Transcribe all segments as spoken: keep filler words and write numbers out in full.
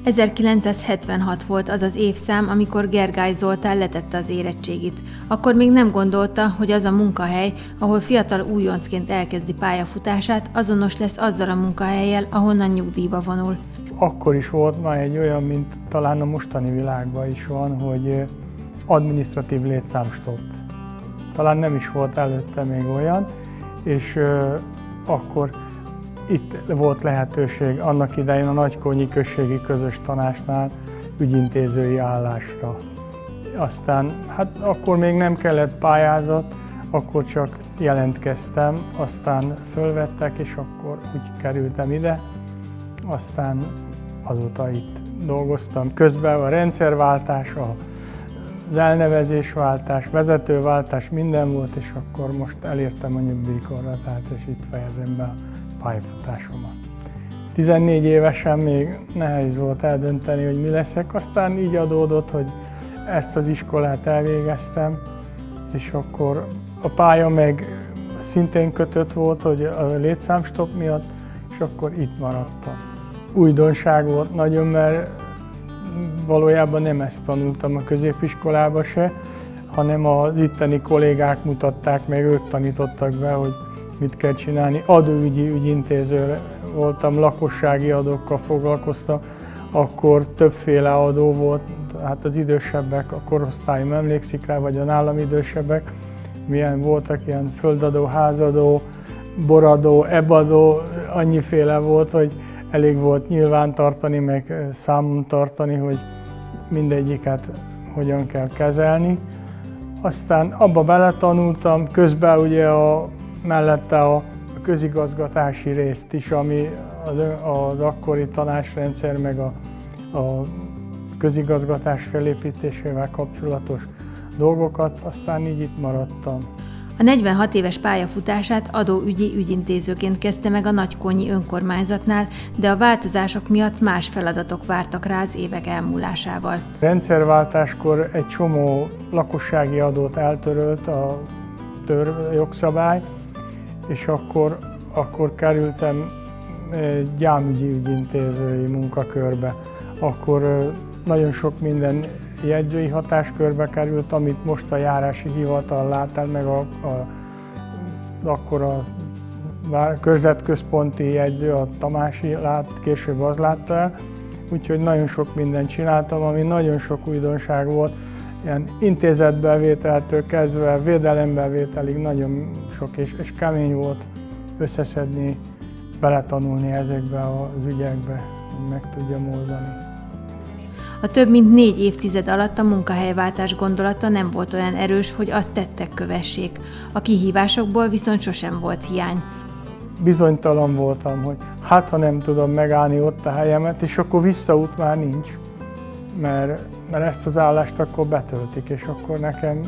ezerkilencszázhetvenhat volt az az évszám, amikor Gergály Zoltán letette az érettségit. Akkor még nem gondolta, hogy az a munkahely, ahol fiatal újoncként elkezdi pályafutását, azonos lesz azzal a munkahellyel, ahonnan nyugdíjba vonul. Akkor is volt már egy olyan, mint talán a mostani világban is van, hogy adminisztratív létszámstopp. Talán nem is volt előtte még olyan, és euh, akkor itt volt lehetőség annak idején a Nagykonyi Községi Közös Tanácsnál ügyintézői állásra. Aztán, hát akkor még nem kellett pályázat, akkor csak jelentkeztem, aztán fölvettek, és akkor úgy kerültem ide. Aztán azóta itt dolgoztam. Közben a rendszerváltás, az elnevezésváltás, vezetőváltás, minden volt, és akkor most elértem a nyugdíjkorhatárt, és itt fejezem be a pályafutásomat. tizennégy évesen még nehéz volt eldönteni, hogy mi leszek, aztán így adódott, hogy ezt az iskolát elvégeztem, és akkor a pálya meg szintén kötött volt, hogy a létszámstopp miatt, és akkor itt maradtam. Újdonság volt nagyon, mert valójában nem ezt tanultam a középiskolába se, hanem az itteni kollégák mutatták meg, ők tanítottak be, hogy mit kell csinálni. Adóügyi ügyintéző voltam, lakossági adókkal foglalkoztam, akkor többféle adó volt, hát az idősebbek, a korosztályom emlékszik rá, vagy a nálam idősebbek, milyen voltak, ilyen földadó, házadó, boradó, ebadó, annyiféle volt, hogy elég volt nyilván tartani, meg számon tartani, hogy mindegyiket hogyan kell kezelni. Aztán abba beletanultam, közben ugye a, mellette a, a közigazgatási részt is, ami az, az akkori tanácsrendszer, meg a, a közigazgatás felépítésével kapcsolatos dolgokat, aztán így itt maradtam. A negyvenhat éves pályafutását adóügyi ügyintézőként kezdte meg a Nagykonyi önkormányzatnál, de a változások miatt más feladatok vártak rá az évek elmúlásával. Rendszerváltáskor egy csomó lakossági adót eltörölt a tör jogszabály, és akkor, akkor kerültem gyámügyi ügyintézői munkakörbe. Akkor nagyon sok minden jegyzői hatáskörbe került, amit most a járási hivatal lát el, meg a, a, akkor a körzetközponti jegyző, a Tamási lát, később az látta el. Úgyhogy nagyon sok mindent csináltam, ami nagyon sok újdonság volt. Ilyen intézetbevételtől kezdve védelembevételig nagyon sok és, és kemény volt összeszedni, beletanulni ezekbe az ügyekbe, hogy meg tudjam oldani. A több mint négy évtized alatt a munkahelyváltás gondolata nem volt olyan erős, hogy azt tettek kövessék. A kihívásokból viszont sosem volt hiány. Bizonytalan voltam, hogy hát ha nem tudom megállni ott a helyemet, és akkor visszaút már nincs, mert, mert ezt az állást akkor betöltik, és akkor nekem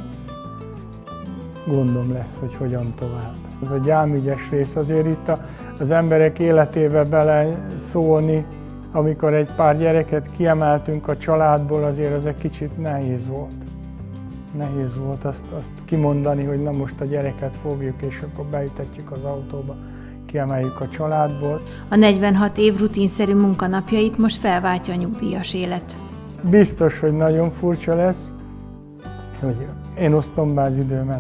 gondom lesz, hogy hogyan tovább. Ez a gyámügyes rész, azért itt az emberek életébe bele szólni, amikor egy pár gyereket kiemeltünk a családból, azért az egy kicsit nehéz volt. Nehéz volt azt, azt kimondani, hogy na most a gyereket fogjuk, és akkor beütetjük az autóba, kiemeljük a családból. A negyvenhat év rutinszerű munkanapjait most felváltja a nyugdíjas élet. Biztos, hogy nagyon furcsa lesz, hogy én osztom be az időmet,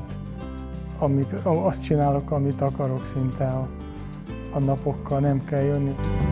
amik, azt csinálok, amit akarok szinte a, a napokkal, nem kell jönni.